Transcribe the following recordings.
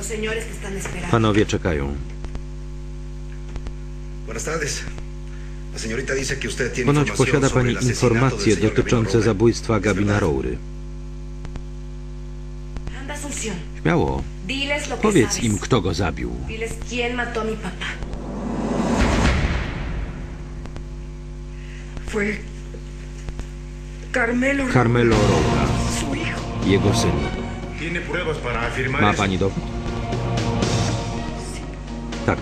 Panowie czekają. Ponoć posiada pani informacje dotyczące zabójstwa Gabina Roury. Śmiało. Powiedz im, kto go zabił. Carmelo Roura, jego syn. Ma pani dowód? Tak.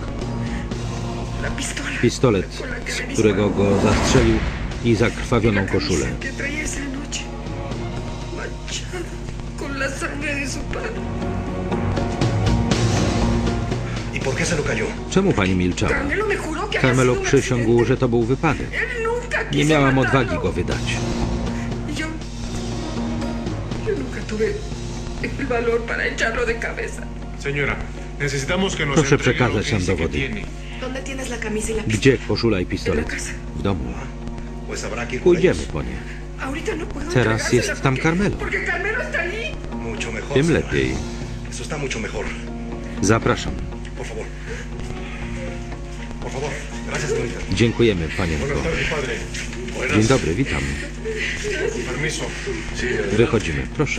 Pistolet, z którego go zastrzelił, i zakrwawioną koszulę. Czemu pani milczała? Carmelo przysiągł, że to był wypadek. Nie miałam odwagi go wydać. Proszę przekazać nam dowody. Gdzie koszula i pistolet? W domu. Pójdziemy po nie. Teraz jest tam Carmelo. Tym lepiej. Zapraszam. Dziękujemy, panienko. Dzień dobry, witam. Wychodzimy, proszę.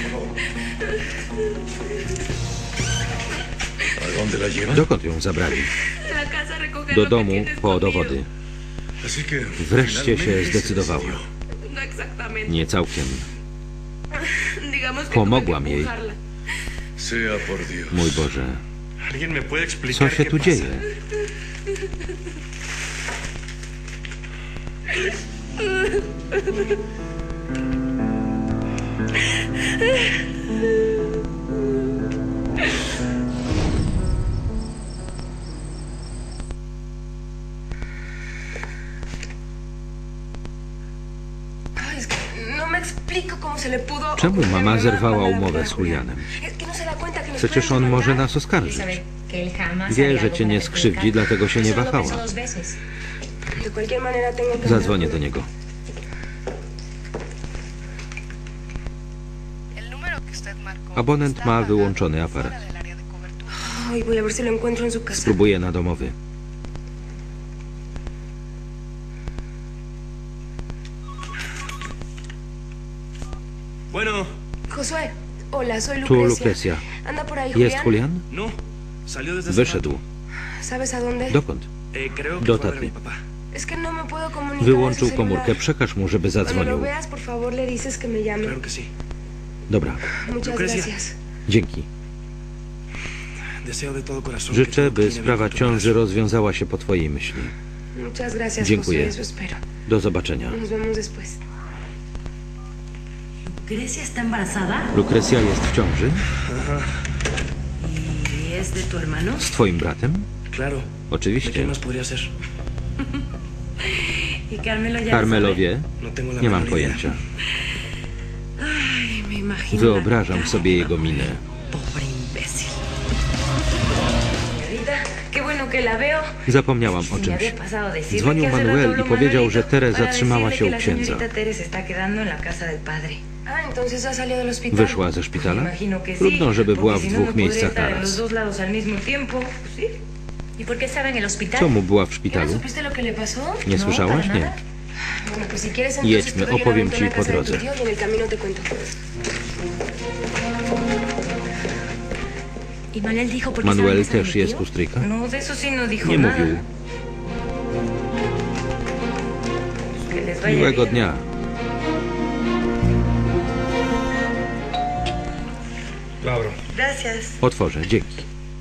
Dokąd ją zabrali? Do domu po dowody. Wreszcie się zdecydowała. Nie całkiem. Pomogłam jej. Mój Boże. Co się tu dzieje? Czemu mama zerwała umowę z Julianem? Przecież on może nas oskarżyć. Wie, że cię nie skrzywdzi, dlatego się nie wahała. Zadzwonię do niego. Abonent ma wyłączony aparat. Spróbuję na domowy. Tu Lucrecia. Jest Julian? Wyszedł. Dokąd? Do taty. Wyłączył komórkę. Przekaż mu, żeby zadzwonił. Dobra. Dzięki. Życzę, by sprawa ciąży rozwiązała się po twojej myśli. Dziękuję. Do zobaczenia. Lucrecia jest w ciąży? Z twoim bratem? Oczywiście. Carmelo wie? Nie mam pojęcia. Wyobrażam sobie jego minę. Zapomniałam o czymś. Dzwonił Manuel i powiedział, że Teres zatrzymała się u księdza. Wyszła ze szpitala? Trudno, żeby była w dwóch miejscach naraz. Czemu była w szpitalu? Nie słyszałaś? Nie. Jedźmy, opowiem ci po drodze. Manuel też jest u stryjka? Nie mówił. Miłego dnia. Otworzę, dzięki.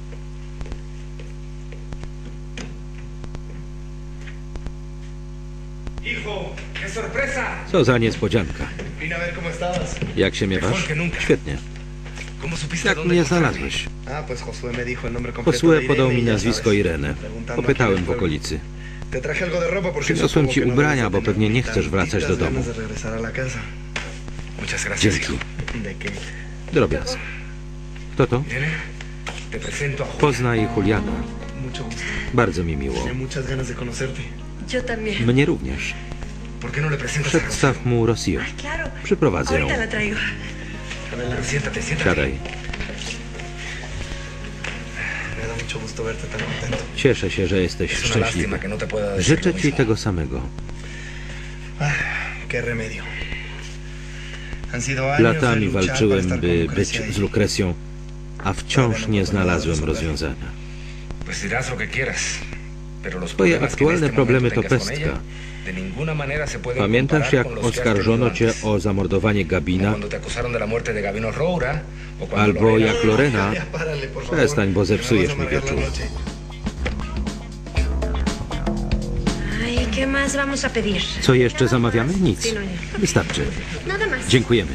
Co za niespodzianka. Jak się miewasz? Świetnie. Jak mnie znalazłeś? Josué podał mi nazwisko Irene. Popytałem w okolicy. Przyniosłem ci ubrania, bo pewnie nie chcesz wracać do domu. Dzięki. Drobiazg. Kto to? Poznaj Juliana. Bardzo mi miło. Mnie również. Przedstaw mu Rocío. Przyprowadzę ją. Siadaj. Cieszę się, że jesteś szczęśliwy. Życzę ci tego samego. Latami walczyłem, by być z Lucrecją, a wciąż nie znalazłem rozwiązania. Twoje aktualne problemy to pestka. Pamiętasz, jak oskarżono cię o zamordowanie Gabina? Albo jak Lorena? Przestań, bo zepsujesz mi wieczór. Co jeszcze zamawiamy? Nic. Wystarczy. Dziękujemy.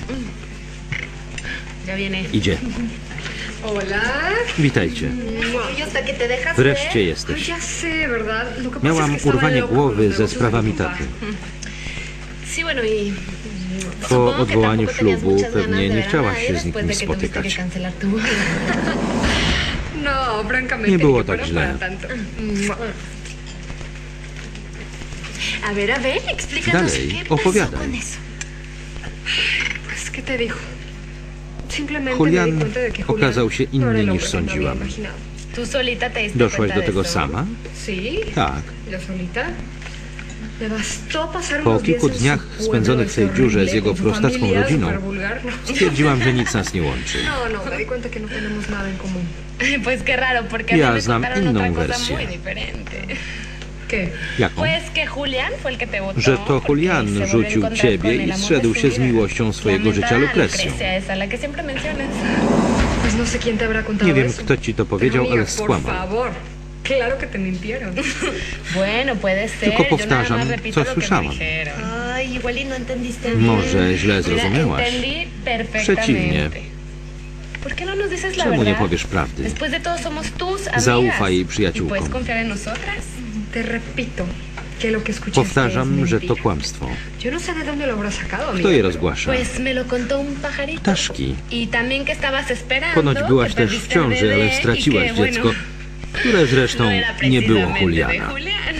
Idzie. Witajcie. Wreszcie jesteś. Miałam urwanie głowy ze sprawami taty. Po odwołaniu ślubu pewnie nie chciałaś się z nikim spotykać. Nie było tak źle. Dalej, opowiadaj. Julian okazał się inny niż sądziłam. Doszłaś do tego sama? Tak. Po kilku dniach spędzonych w tej dziurze z jego prostacką rodziną stwierdziłam, że nic nas nie łączy. Ja znam inną wersję. Jaką? Że to Julian rzucił ciebie i zszedł się z miłością swojego życia Lucrecją. Nie wiem, kto ci to powiedział, ale skłamał. Tylko powtarzam, co słyszałam. Może źle zrozumiałaś. Przeciwnie. Czemu nie powiesz prawdy? Zaufaj jej przyjaciółkom. Powtarzam, że to kłamstwo. Kto je rozgłasza? Ptaszki. Ponoć byłaś też w ciąży, ale straciłaś dziecko, które zresztą nie było Juliana.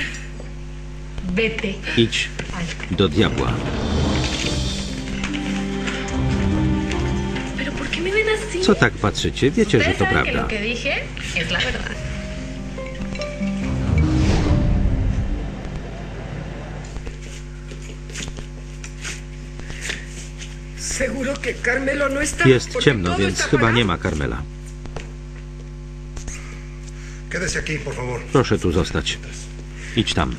Idź do diabła. Co tak patrzycie? Wiecie, że to prawda. Jest ciemno, więc chyba nie ma Carmela. Proszę tu zostać. Idź tam.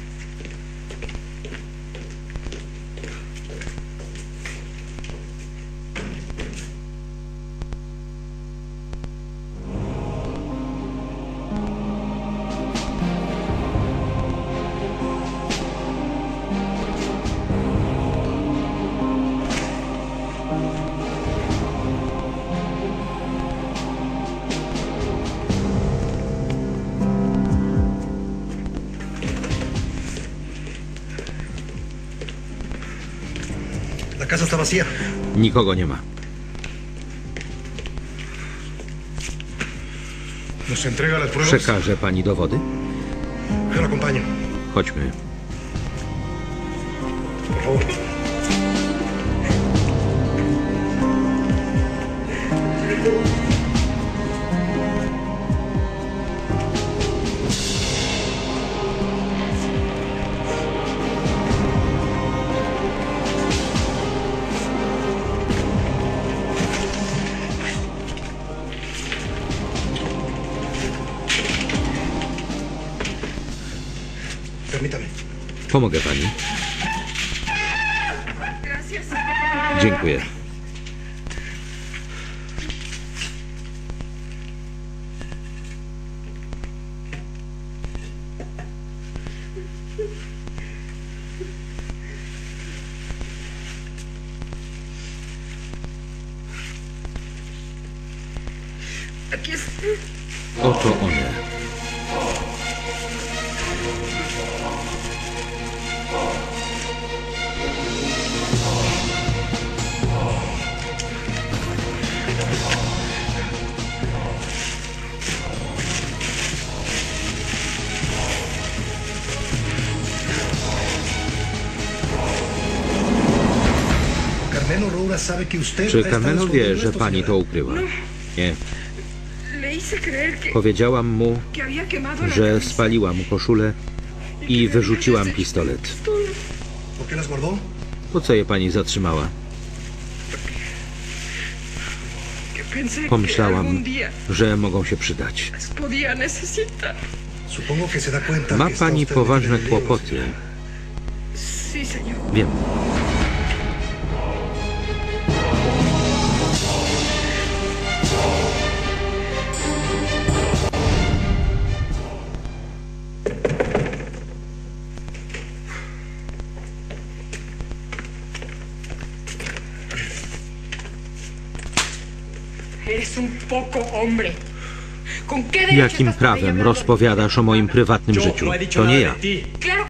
Nikogo nie ma. Przekaże pani dowody? Chodźmy. Pomogę pani. Dziękuję. Oto one. Czy Carmelo wie, że pani to ukryła? Nie. Powiedziałam mu, że spaliłam koszulę i wyrzuciłam pistolet. Po co je pani zatrzymała? Pomyślałam, że mogą się przydać. Ma pani poważne kłopoty. Wiem. Jakim prawem rozpowiadasz o moim prywatnym życiu? To nie ja.